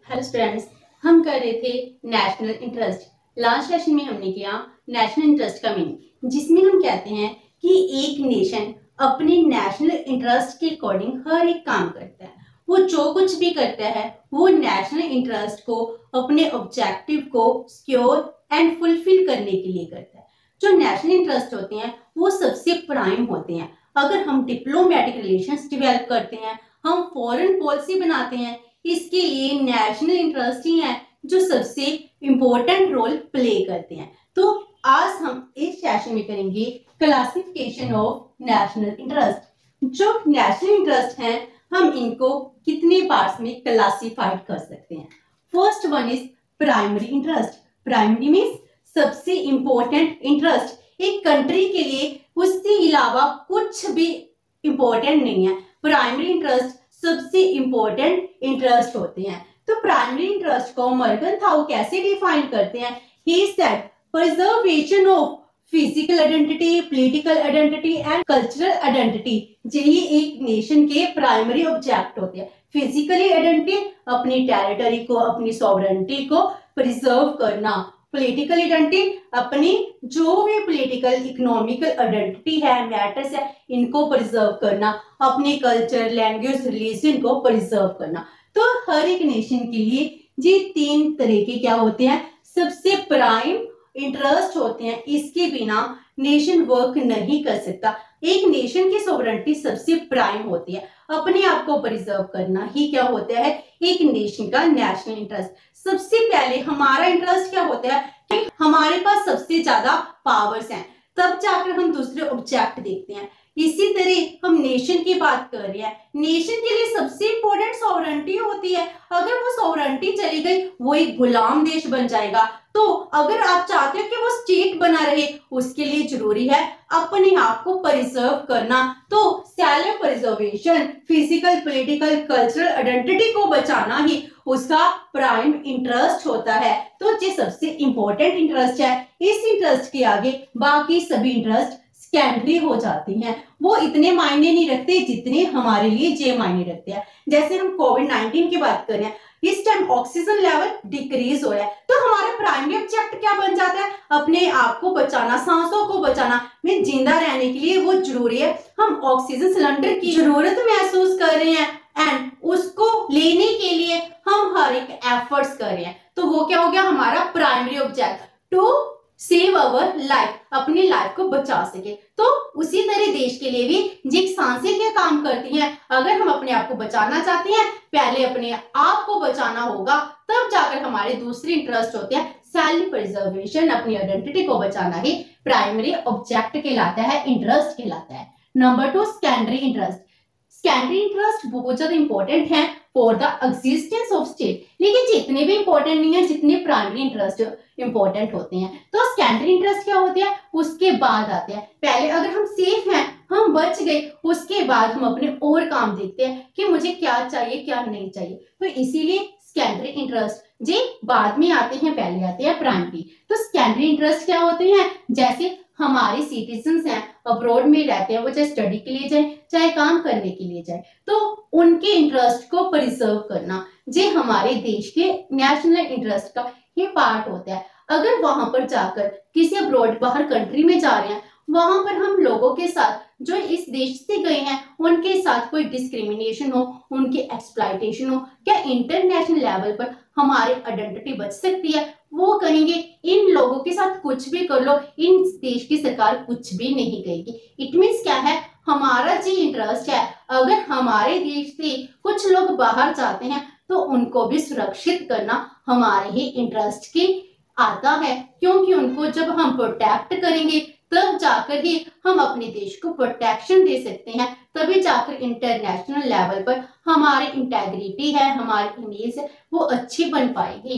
Hello students, हम कर रहे थे नेशनल इंटरेस्ट। लास्ट सेशन में हमने किया नेशनल इंटरेस्ट का मीनिंग, जिसमें हम कहते हैं कि एक नेशन अपने नेशनल इंटरेस्ट के अकॉर्डिंग हर एक काम करता है। वो जो कुछ भी करता है वो नेशनल इंटरेस्ट को, अपने ऑब्जेक्टिव को सिक्योर एंड फुलफिल करने के लिए करता है। जो नेशनल इंटरेस्ट होते हैं वो सबसे प्राइम होते हैं। अगर हम डिप्लोमेटिक रिलेशंस डेवलप करते हैं, हम फॉरेन पॉलिसी बनाते हैं, इसके लिए नेशनल इंटरेस्ट ही है जो सबसे इंपॉर्टेंट रोल प्ले करते हैं। तो आज हम इस सेशन में करेंगे क्लासिफिकेशन ऑफ नेशनल इंटरेस्ट। जो नेशनल इंटरेस्ट हैं हम इनको कितने पार्ट्स में क्लासिफाइड कर सकते हैं। First one is primary interest. Primary means सबसे इंपॉर्टेंट इंटरेस्ट एक कंट्री के लिए, उसके अलावा कुछ भी इंपॉर्टेंट नहीं है। प्राइमरी इंटरेस्ट सबसे इंपॉर्टेंट इंटरेस्ट होते हैं। तो प्राइमरी इंटरेस्ट को मर्गनथाउ कैसे डिफाइन करते हैं? He said preservation of physical identity, political identity and cultural identity, यही एक नेशन के प्राइमरी ऑब्जेक्ट होते हैं। फिजिकली आइडेंटिटी, अपनी टेरिटरी को, अपनी सॉवरेनिटी को प्रिजर्व करना। पॉलिटिकल आइडेंटिटी, अपनी जो भी पॉलिटिकल इकोनॉमिकल आइडेंटिटी है, मैटर्स है, इनको प्रिजर्व करना। अपने कल्चर, लैंग्वेज, रिलीजन को प्रिजर्व करना। तो हर एक नेशन के लिए ये तीन तरह के क्या होते हैं, सबसे प्राइम इंटरेस्ट होते हैं। इसके बिना नेशन वर्क नहीं कर सकता। एक नेशन की सॉवरेनिटी सबसे प्राइम होती है। अपने आप को प्रिजर्व करना ही क्या होता है, एक नेशन का नेशनल इंटरेस्ट। सबसे पहले हमारा इंटरेस्ट क्या होता है कि हमारे पास सबसे ज्यादा पावर्स हैं, तब जाकर हम दूसरे ऑब्जेक्ट देखते हैं। इसी तरह हम नेशन की बात कर रहे हैं, नेशन के लिए सबसे इंपॉर्टेंट सॉवरेनिटी होती है। अगर वो सॉवरेनिटी चली गई, वो एक गुलाम देश बन जाएगा। तो अगर आप चाहते हो कि वो स्टेट बना रहे, उसके लिए जरूरी है अपने आप को प्रिजर्व करना। तो self preservation, physical, political, cultural identity को बचाना ही उसका प्राइम इंटरेस्ट होता है। तो ये सबसे इंपॉर्टेंट इंटरेस्ट है। इस इंटरेस्ट के आगे बाकी सभी इंटरेस्ट सेकेंडरी हो जाती हैं। वो इतने मायने नहीं रखते जितने हमारे लिए ये मायने रखते हैं। जैसे हम कोविड-19 की बात करें, इस टाइम ऑक्सीजन लेवल डिक्रीज हो रहा है, तो हमारा प्राइमरी ऑब्जेक्ट क्या बन जाता है, अपने आप को बचाना, सांसों को बचाना। में जिंदा रहने के लिए वो जरूरी है। हम ऑक्सीजन सिलेंडर की जरूरत महसूस कर रहे हैं एंड उसको लेने के लिए हम हर एक एफर्ट्स कर रहे हैं। तो वो क्या हो गया, हमारा primary object to save our life, अपनी लाइफ को बचा सके। तो उसी तरह देश के लिए भी ये सांसें क्या काम करती हैं। अगर हम अपने आप को बचाना चाहते हैं, पहले अपने आप को बचाना होगा, तब जाकर हमारे दूसरे इंटरेस्ट होते हैं। सेल्फ प्रिजर्वेशन, अपनी आइडेंटिटी को बचाना ही प्राइमरी ऑब्जेक्ट कहलाता है, इंटरेस्ट कहलाता है। Number 2, secondary interest. Secondary interest बहुत ज्यादा इंपॉर्टेंट है for the existence of state, लेकिन जितने भी इंपॉर्टेंट नहीं है जितने प्राइमरी इंटरेस्ट इंपॉर्टेंट होते हैं। तो सेकेंडरी इंटरेस्ट क्या होते हैं, उसके बाद आते हैं। पहले अगर हम सेफ हैं, हम बच गए, उसके बाद हम अपने और काम देखते हैं कि मुझे क्या चाहिए क्या नहीं चाहिए। तो इसीलिए सेकेंडरी इंटरेस्ट जे बाद में आते हैं, पहले आते हैं प्राइमरी। तो सेकेंडरी इंटरेस्ट क्या होते हैं, जैसे हमारे सिटीजन्स हैं, अब्रॉड में रहते हैं, वो चाहे स्टडी के लिए जाए चाहे काम करने के लिए जाए, तो उनके इंटरेस्ट को प्रिजर्व करना ये हमारे देश के नेशनल इंटरेस्ट का ये पार्ट होता है। अगर वहां पर जाकर किसी अब्रॉड बाहर कंट्री में जा रहे हैं, वहां पर हम लोगों के साथ जो इस देश से गए हैं उनके साथ कोई डिस्क्रिमिनेशन हो, उनकी एक्सप्लॉयटेशन हो, क्या इंटरनेशनल लेवल पर हमारी आइडेंटिटी बच सकती है? वो कहेंगे इन लोगों के साथ कुछ भी कर लो, इन देश की सरकार कुछ भी नहीं कहेगी। इट मीन्स क्या है, हमारा जी इंटरेस्ट है, अगर हमारे देश से कुछ लोग बाहर जाते हैं तो उनको भी सुरक्षित करना हमारे ही इंटरेस्ट की आता है, क्योंकि उनको जब हम प्रोटेक्ट करेंगे तब जाकर ही हम अपने देश को प्रोटेक्शन दे सकते हैं। तभी जाकर इंटरनेशनल लेवल पर हमारी इंटेग्रिटी है, हमारी इमेज है, वो अच्छी बन पाएगी।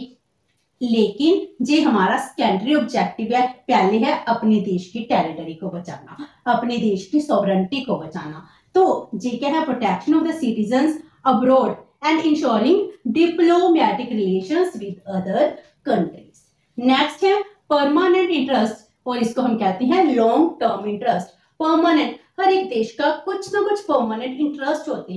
लेकिन जे हमारा सेकेंडरी ऑब्जेक्टिव है, पहले है अपने देश की टेरिटरी को बचाना, अपने देश की सॉवरेनिटी को बचाना। तो जे क्या है, protection of the citizens abroad and insuring diplomatic relations with other countries. Next है परमानेंट इंटरेस्ट, और इसको हम कहते हैं लॉन्ग टर्म इंटरेस्ट। परमानेंट, हर एक देश का कुछ ना कुछ परमानेंट इंटरेस्ट होती है।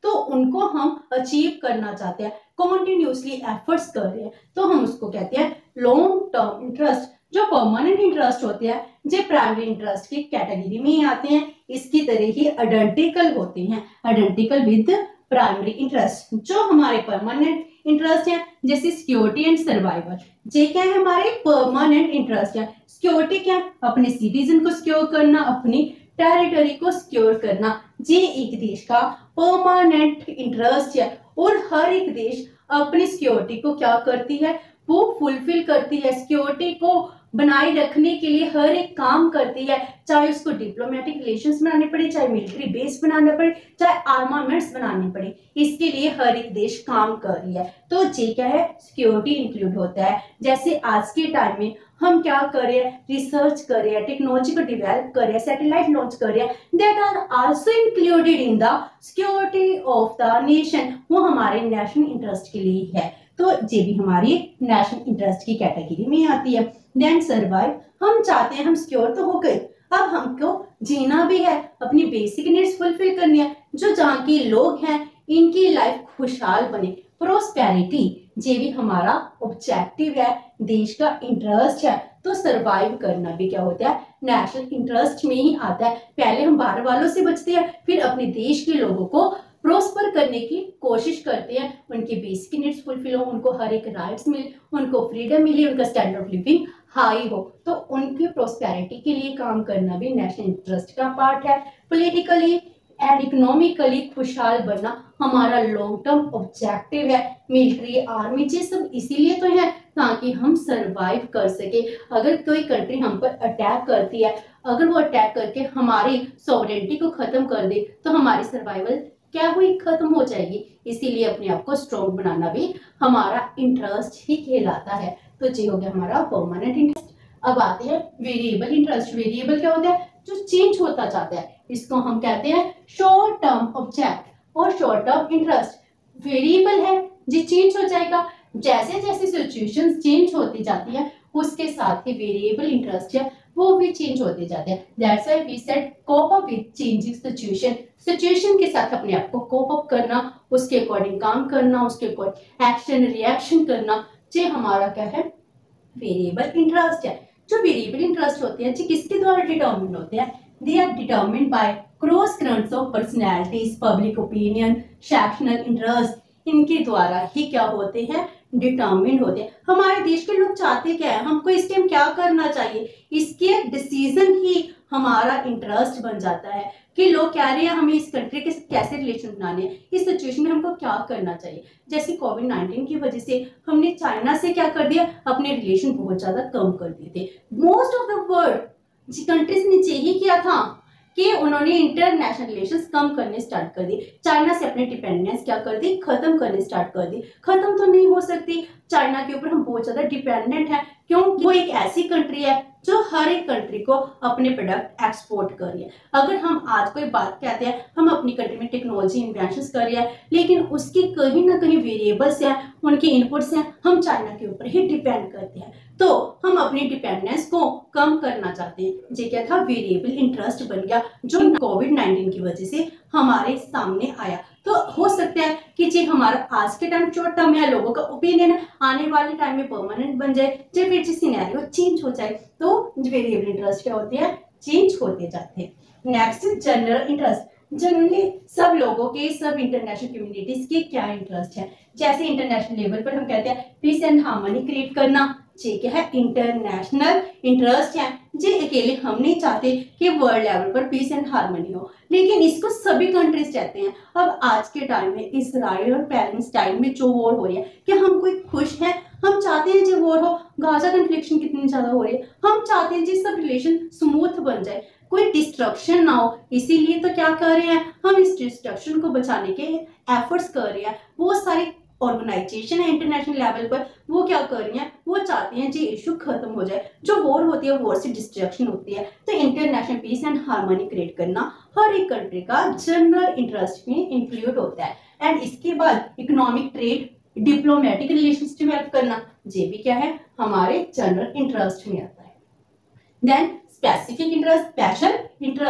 तो उनको हम अचीव करना चाहते हैं, कॉन्टिन्यूसली एफर्ट्स कर रहे हैं, तो हम उसको कहते हैं लॉन्ग टर्म इंटरेस्ट। जो परमानेंट इंटरेस्ट होते हैं जो प्राइमरी इंटरेस्ट की कैटेगरी में ही आते हैं, इसकी तरह ही आइडेंटिकल होते हैं, आइडेंटिकल विद प्राइमरी इंटरेस्ट। जो हमारे परमानेंट इंटरेस्ट है जैसे सिक्योरिटी एंड सर्वाइवल, ये क्या है हमारे परमानेंट इंटरेस्ट है। सिक्योरिटी क्या, अपने सिटीजन को सिक्योर करना, अपनी टेरिटरी को सिक्योर करना, ये एक देश का परमानेंट इंटरेस्ट है। और हर एक देश अपनी सिक्योरिटी को क्या करती है, वो फुलफिल करती है, सिक्योरिटी को बनाए रखने के लिए हर एक काम करती है, चाहे उसको डिप्लोमेटिक रिलेशंस बनाने पड़े, चाहे मिलिट्री बेस बनाना पड़े, चाहे आर्मामेंट्स बनाने पड़े, इसके लिए हर एक देश काम कर रही है। तो ये क्या है, सिक्योरिटी इंक्लूड होता है। जैसे आज के टाइम में हम क्या कर रहे हैं, रिसर्च कर रहे हैं, टेक्नोलॉजी को डेवलप कर रहे हैं, सैटेलाइट लॉन्च कर रहे हैं, that are also included in the security of the nation, वो हमारे नेशनल इंटरेस्ट के लिए है। तो ये भी हमारी नेशनल इंटरेस्ट की कैटेगरी में आती है। देन सर्वाइव, हम चाहते हैं हम सिक्योर तो हो गए, अब हमको जीना भी है, अपनी बेसिक नीड्स फुलफिल करनी है, जो जहाँ के लोग हैं इनकी लाइफ खुशहाल बने, प्रोस्पेरिटी, ये भी हमारा ऑब्जेक्टिव है, देश का इंटरेस्ट है। तो सरवाइव करना भी क्या होता है, नेशनल इंटरेस्ट में ही आता है। पहले हम बाहर वालों से बचते हैं, फिर अपने देश के लोगों को प्रोस्पर करने की कोशिश करते हैं, उनकी बेसिक नीड्स फुलफिल हो, उनको हर एक राइट्स मिले, उनको फ्रीडम मिले, उनका स्टैंडर्ड ऑफ लिविंग हाई हो, तो उनकी प्रोस्पेरिटी के लिए काम करना भी नेशनल इंटरेस्ट का पार्ट है। पॉलिटिकली एंड इकोनॉमिकली खुशहाल बनना हमारा लॉन्ग टर्म ऑब्जेक्टिव है। मिलिट्री आर्मी ये सब इसीलिए तो है ताकि हम सरवाइव कर सके। अगर कोई कंट्री हम पर अटैक करती है, अगर वो अटैक करके हमारी सॉवरेनिटी को खत्म कर दे, तो हमारी सर्वाइवल क्या हुई, खत्म हो जाएगी। इसीलिए अपने आप को स्ट्रॉन्ग बनाना भी हमारा इंटरेस्ट ही कहलाता है। तो ये हो गया हमारा परमानेंट इंटरेस्ट। अब आते हैं वेरिएबल इंटरेस्ट। वेरिएबल क्या होता है, जो चेंज होता जाता है, इसको हम कहते हैं शॉर्ट टर्म ऑब्जेक्ट और शॉर्ट टर्म इंटरेस्ट। वेरिएबल है, ये चेंज हो जाएगा, जैसे जैसे सिचुएशंस चेंज होती जाती है उसके साथ ही वेरिएबल इंटरेस्ट है वो भी चेंज होते जाते हैं। That's why we said cope up with changing situation. Situation के साथ अपने आप को कोप अप करना, उसके अकॉर्डिंग काम करना, उसके अकॉर्डिंग एक्शन रिएक्शन करना, ये हमारा क्या है, वेरिएबल इंटरेस्ट है। जो वेरिएबल इंटरेस्ट होते हैं, ये किसके द्वारा डिटरमिन होते हैं, they are determined by cross currents of personalities, public opinion, sectional interest, इनके द्वारा ही क्या होते हैं, डिटरमिन होते हैं। हमारे देश के लोग चाहते क्या है, हमको इस टाइम क्या करना चाहिए, इसके डिसीजन ही हमारा इंटरेस्ट बन जाता है कि लोग कह रहे हैं हमें इस कंट्री के साथ कैसे रिलेशन बनाने हैं, इस सिचुएशन में हमको क्या करना चाहिए। जैसे कोविड-19 की वजह से हमने चाइना से क्या कर दिया, अपने रिलेशन बहुत ज्यादा कम कर दिए थे। Most of the world countries ने यही किया था कि उन्होंने इंटरनेशनल रिलेशंस कम करने स्टार्ट कर दी, चाइना से अपने डिपेंडेंस क्या कर दी, खत्म करने स्टार्ट कर दी। खत्म तो नहीं हो सकती, चाइना के ऊपर हम बहुत ज्यादा डिपेंडेंट हैं, क्योंकि वो एक ऐसी कंट्री है जो हर एक कंट्री को अपने प्रोडक्ट एक्सपोर्ट कर रही है। अगर हम आज कोई बात कहते हैं, हम अपनी कंट्री में टेक्नोलॉजी इन्वेंशंस कर रहे हैं, लेकिन उसकी कहीं ना कहीं वेरिएबल्स हैं, उनके इनपुट्स हैं, हम चाइना के ऊपर ही डिपेंड करते हैं, तो हम अपनी डिपेंडेंस को कम करना चाहते हैं। ये क्या था, वेरिएबल इंटरेस्ट बन गया, जो कोविड-19 की वजह से हमारे सामने आया। तो हो सकता है कि ये हमारा आज के टाइम शॉर्ट टर्म या लोगों का ओपिनियन है, आने वाले टाइम में परमानेंट बन जाए, जब फिर सिनेरियो चेंज हो जाए, तो वेरिएबल इंटरेस्ट क्या होते हैं, चेंज होते जाते हैं। Next, general interest. जनरली सब लोगों के, सब इंटरनेशनल कम्युनिटीज के क्या इंटरेस्ट है। जैसे इंटरनेशनल लेवल पर हम कहते हैं पीस एंड हार्मनी क्रिएट करना, ये क्या है, इंटरनेशनल इंटरेस्ट है। ये अकेले हम नहीं चाहते कि वर्ल्ड लेवल पर पीस एंड हार्मनी हो, लेकिन इसको सभी कंट्रीज चाहते हैं। अब आज के टाइम में इसराइल और पैलेस्टाइन में जो वॉर हो रही है, क्या हम कोई खुश हैं, हम चाहते हैं जो वॉर हो। गाजा कन्फ्लिक्शन कितनी ज्यादा हो रही है, हम चाहते हैं जी सब रिलेशन स्मूथ बन जाए, कोई डिस्ट्रक्शन ना हो। इसीलिए तो क्या कर रहे हैं, हम इस डिस्ट्रक्शन को बचाने के एफर्ट्स कर रहे हैं। बहुत सारे ऑर्गेनाइजेशन है इंटरनेशनल लेवल पर, वो क्या कर रही हैं, वो चाहते हैं जी इशू खत्म हो जाए, जो वॉर होती है वॉर से डिस्ट्रक्शन होती है। तो international peace and harmony create करना हर एक कंट्री का जनरल इंटरेस्ट में इंक्लूड होता है। एंड इसके बाद economic trade, diplomatic relations develop करना, ये भी क्या है, हमारे जनरल इंटरेस्ट में आता है। Then specific interest, special interest,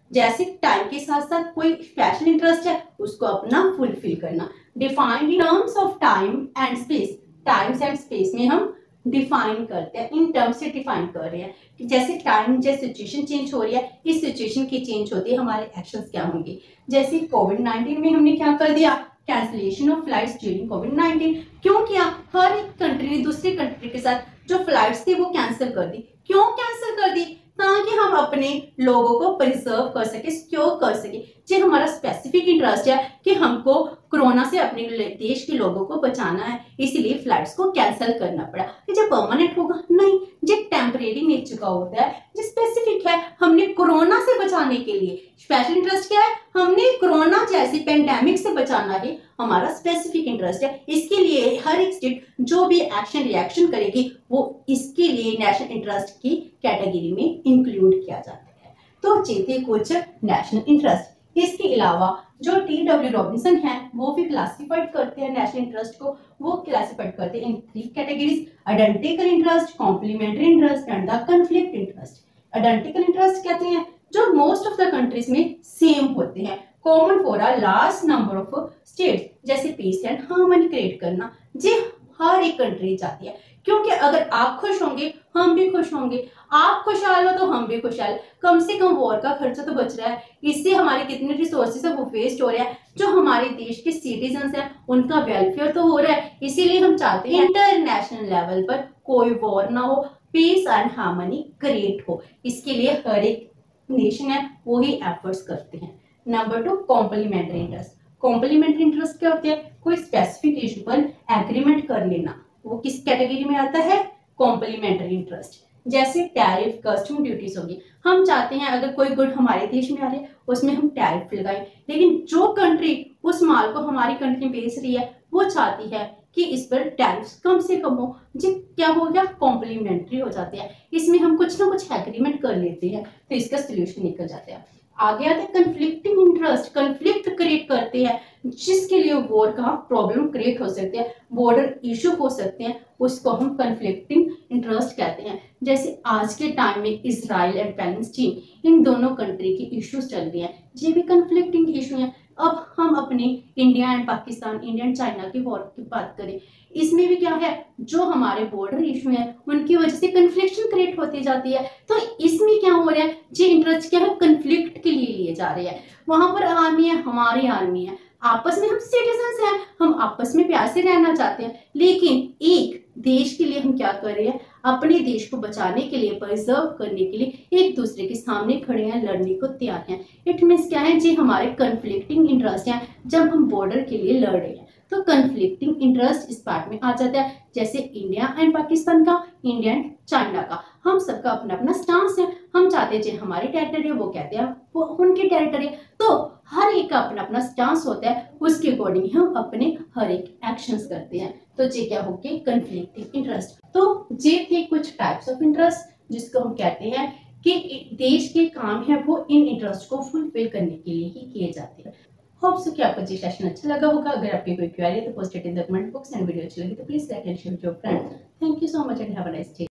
जैसे टाइम के साथ साथ कोई स्पेशल इंटरेस्ट है उसको अपना फुलफिल करना। Defined in terms of time and space, times and space में हम डिफाइन करते हैं, इन टर्म्स से डिफाइन कर रहे हैं कि जैसे टाइम, जैसे सिचुएशन चेंज हो रही है, इस सिचुएशन की चेंज होती है, हमारे एक्शंस क्या होंगे। जैसे कोविड-19 में हमने क्या कर दिया, कैंसिलेशन ऑफ फ्लाइट्स ड्यूरिंग कोविड-19। क्यों किया, हर एक कंट्री ने दूसरी कंट्री के साथ जो फ्लाइट्स थी वो कैंसिल कर दी। क्यों कैंसिल कर दी, ताकि हम अपने लोगों को प्रिजर्व कर सके, सिक्योर कर सके। जो हमारा स्पेसिफिक इंटरेस्ट है कि हमको कोरोना से अपने देश के लोगों को बचाना है, इसीलिए फ्लाइट्स को कैंसिल करना पड़ा। कि जब परमानेंट होगा नहीं, जो टेम्परेरी नेचर का होता है, जो स्पेसिफिक है, हमने कोरोना से बचाने के लिए स्पेशल इंटरेस्ट क्या है, हमने कोरोना जैसी पेंडेमिक से बचाना है, हमारा स्पेसिफिक इंटरेस्ट है। इसके लिए हर एक स्टेट जो भी एक्शन रिएक्शन करेगी वो इसके लिए नेशनल इंटरेस्ट की कैटेगरी में इंक्लूड किया जाता है। तो ये थे कुछ नेशनल इंटरेस्ट। इसके अलावा जो T.W. रॉबिन्सन है वो भी क्लासिफाइड करते हैं नेशनल इंटरेस्ट को, वो क्लासिफाइड करते हैं in 3 categories, identical interest, complementary interest and the conflict interest. Identical interest कहते हैं जो मोस्ट ऑफ द कंट्रीज में सेम होते हैं, common for a large number of states, जैसे पीस एंड हार्मनी क्रिएट करना, जी हर एक कंट्री चाहती है। क्योंकि अगर आप खुश होंगे हम भी खुश होंगे, आप खुशहाल हो तो हम भी खुशहाल, कम से कम वॉर का खर्चा तो बच रहा है, इससे हमारे कितने रिसोर्सेज है वो वेस्ट हो रहा है, जो हमारे देश के सिटीजन्स हैं उनका वेलफेयर तो हो रहा है। इसीलिए हम चाहते हैं इंटरनेशनल लेवल पर कोई वॉर ना हो, पीस एंड हार्मनी क्रिएट हो। इसके लिए हर एक नेशन है वो ही एफर्ट्स करते हैं। Number 2, complementary interest. Complementary interest क्या होते हैं, कोई स्पेसिफिक इशू पर एग्रीमेंट कर लेना, वो किस कैटेगरी में आता है, कॉम्प्लीमेंट्री इंटरेस्ट। जैसे टैरिफ, कस्टम ड्यूटीज होगी, हम चाहते हैं अगर कोई गुड हमारे देश में आ रहे उसमें हम टैरिफ लगाएं, लेकिन जो कंट्री उस माल को हमारी कंट्री में बेच रही है वो चाहती है कि इस पर टैरिफ कम से कम हो, जी क्या हो गया, कॉम्प्लीमेंट्री हो जाते हैं। इसमें हम कुछ ना कुछ एग्रीमेंट कर लेते हैं तो इसका सोल्यूशन निकल जाता है। आगे आते हैं कन्फ्लिक्टिंग इंटरेस्ट, कन्फ्लिक्ट क्रिएट करते हैं जिसके लिए वॉर का प्रॉब्लम क्रिएट हो सकते हैं, बॉर्डर इशू हो सकते हैं, उसको हम कन्फ्लिक्टिंग इंटरेस्ट कहते हैं। जैसे आज के टाइम में इजराइल एंड पैलेस्टीन इन दोनों कंट्री के इश्यूज चल रहे हैं, ये भी कन्फ्लिक्टिंग इशू हैं। अब हम अपने India and Pakistan, India and China की वॉर की बात करें, इसमें भी क्या है, जो हमारे बॉर्डर इशू है उनकी वजह से कन्फ्लिक्शन क्रिएट होती जाती है। तो इसमें क्या हो रहा है, ये इंटरेस्ट क्या है, कन्फ्लिक्ट के लिए लिए जा रहे हैं। वहां पर आर्मी है, हमारी आर्मी है, आपस में हम सिटीजन्स हैं, हम आपस में प्यार से रहना चाहते हैं, लेकिन एक देश के लिए हम क्या कर रहे हैं, अपने देश को बचाने के लिए, प्रिजर्व करने के लिए एक दूसरे के सामने खड़े हैं, लड़ने को तैयार हैं। इट मीन्स क्या है, जी हमारे कन्फ्लिक्टिंग इंटरेस्ट हैं जब हम बॉर्डर के लिए लड़ रहे हैं। तो कन्फ्लिक्टिंग इंटरेस्ट इस पार्ट में आ जाता है, जैसे इंडिया एंड पाकिस्तान का, इंडिया एंड चाइना का, हम सबका अपना अपना स्टांस है, हम चाहते हैं जो हमारी टेरिटरी है, वो कहते हैं वो उनकी टेरिटरी है। तो हर एक का अपना अपना स्टांस होता है, उसके अकॉर्डिंग हम अपने हर एक एक्शंस करते हैं। तो ये क्या हो गए, कन्फ्लिक्टिंग इंटरेस्ट। तो ये थे कुछ टाइप्स ऑफ इंटरेस्ट जिसको हम कहते हैं कि देश के काम है वो इन इंटरेस्ट को फुलफिल करने के लिए ही किए जाते हैं। होप सो कि आपको ये सेशन अच्छा लगा होगा। अगर आपकी कोई क्वेरी है तो post it in the comment box, and video अच्छी लगी तो please like and share with your friends. Thank you so much and have a nice day.